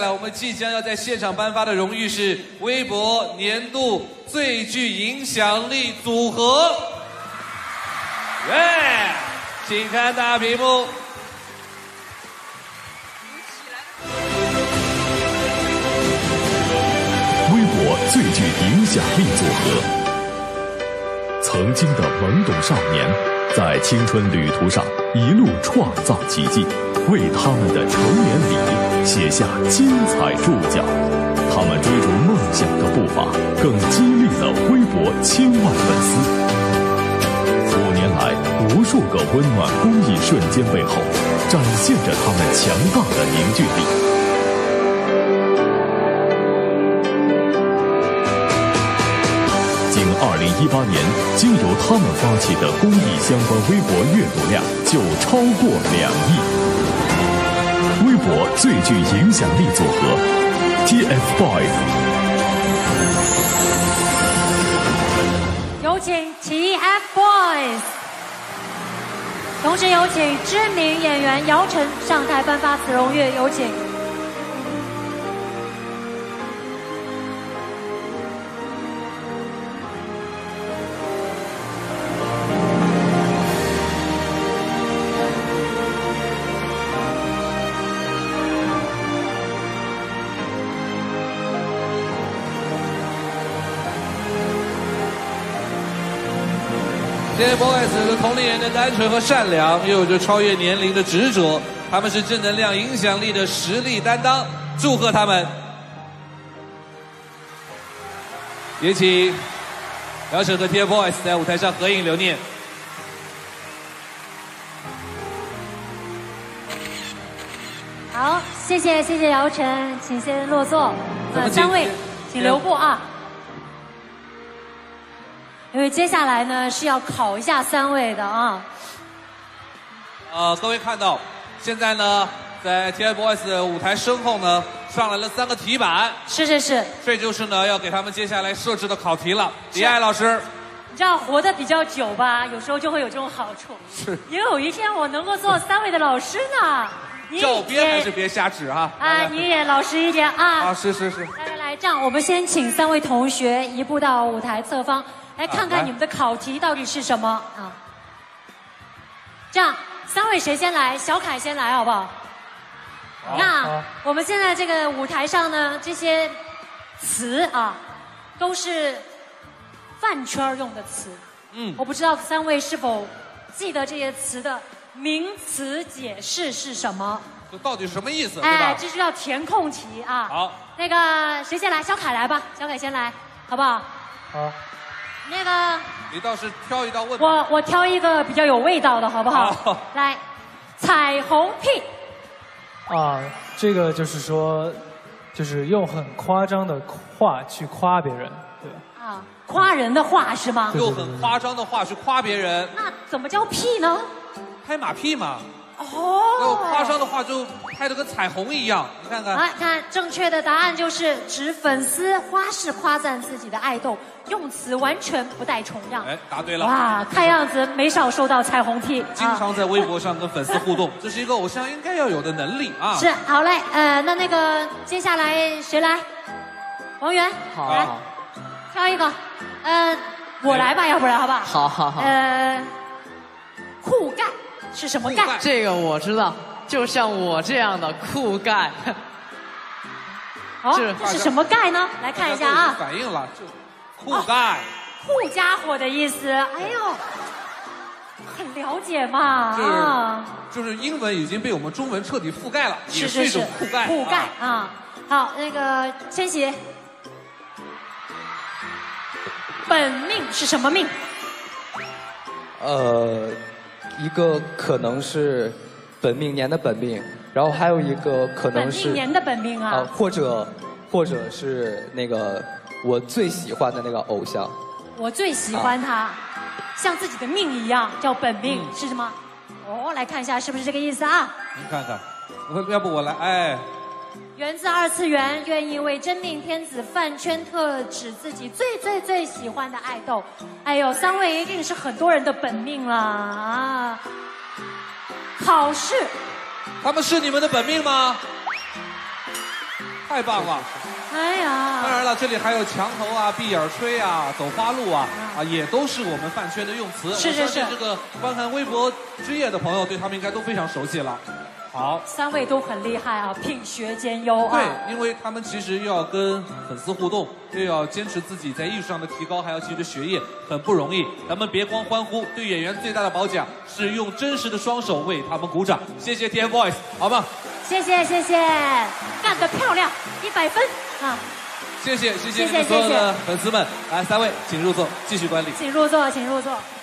我们即将要在现场颁发的荣誉是微博年度最具影响力组合。耶！请看大屏幕。 微博最具影响力组合。曾经的懵懂少年，在青春旅途上一路创造奇迹。 为他们的成年礼写下精彩注脚，他们追逐梦想的步伐，更激励了微博千万粉丝。5年来，无数个温暖公益瞬间背后，展现着他们强大的凝聚力。仅2018年，经由他们发起的公益相关微博阅读量就超过2亿。 微博最具影响力组合 TFBOYS， 有请 TFBOYS， 同时有请知名演员姚晨上台颁发此荣誉，有请。 TFBOYS 有着同龄人的单纯和善良，又有着超越年龄的执着。他们是正能量、影响力的实力担当，祝贺他们！也请姚晨和 TFBOYS 在舞台上合影留念。 好，谢谢姚晨，请先落座。三位，请留步啊。 因为接下来呢是要考一下3位的啊。 各位看到，现在呢在 TFBOYS 的舞台身后呢上来了3个题板。 是。 这就是呢要给他们接下来设置的考题了。李艾老师， 你知道活得比较久吧，有时候就会有这种好处。 是。 也有一天我能够做3位的老师呢。 叫我编还是别瞎指哈。 啊，你也老实一点啊。 啊，是。 来，这样我们先请3位同学移步到舞台侧方。 来看看你们的考题到底是什么啊？这样，3位谁先来？小凯先来好不好？那我们现在这个舞台上呢，这些词啊，都是饭圈用的词。我不知道3位是否记得这些词的名词解释是什么？ 这到底是什么意思？哎， 这就叫填空题啊。 好， 那个谁先来？小凯来吧，小凯先来，好不好？ 好。 那个， 你倒是挑一道问。 我挑一个比较有味道的，好不好？好来，彩虹屁。 啊，这个就是说，就是用很夸张的话去夸别人，对。 啊，夸人的话是吗？ 用很夸张的话去夸别人。 那怎么叫屁呢？ 拍马屁嘛。 哦， 夸张的话就拍得跟彩虹一样，你看看。 来看，正确的答案就是指粉丝花式夸赞自己的爱豆，用词完全不带重样。 哎，答对了。 哇，看样子没少收到彩虹屁。 经常在微博上跟粉丝互动，这是一个偶像应该要有的能力啊。 是，好嘞，那个接下来谁来？王源，来，挑一个，我来吧，要不然好不好？ 好。 酷盖。 是什么盖？ 这个我知道，就像我这样的酷盖。 哦，这是什么盖呢？来看一下啊。 反应了，就酷盖。 酷家伙的意思。哎呦，很了解嘛啊。 就是英文已经被我们中文彻底覆盖了，也是一种酷盖。 酷盖啊。好，那个千玺，本命是什么命？ 一个可能是本命年的本命，然后还有一个可能是本命年的本命啊， 或者是那个我最喜欢的那个偶像， 我最喜欢他，像自己的命一样叫本命，是什么？哦，来看一下是不是这个意思啊？ 您看看，要不我来，哎。 源自2次元，愿意为真命天子饭圈特指自己最喜欢的爱豆。哎呦，3位一定是很多人的本命了啊！考试， 他们是你们的本命吗？ 太棒了！ 哎呀， 当然了，这里还有墙头啊、闭眼吹啊、走花路啊，也都是我们饭圈的用词。 是是是我相信这个观看微博之夜的朋友对他们应该都非常熟悉了。好 ，3位都很厉害啊，品学兼优啊。 对，因为他们其实又要跟粉丝互动，又要坚持自己在艺术上的提高，还要继续学业，很不容易。咱们别光欢呼，对演员最大的褒奖是用真实的双手为他们鼓掌。谢谢 TFBOYS， 好吗？ 谢谢，干得漂亮，100分啊！ 谢谢你们所有的粉丝们，来3位请入座，继续观礼。 请入座，请入座。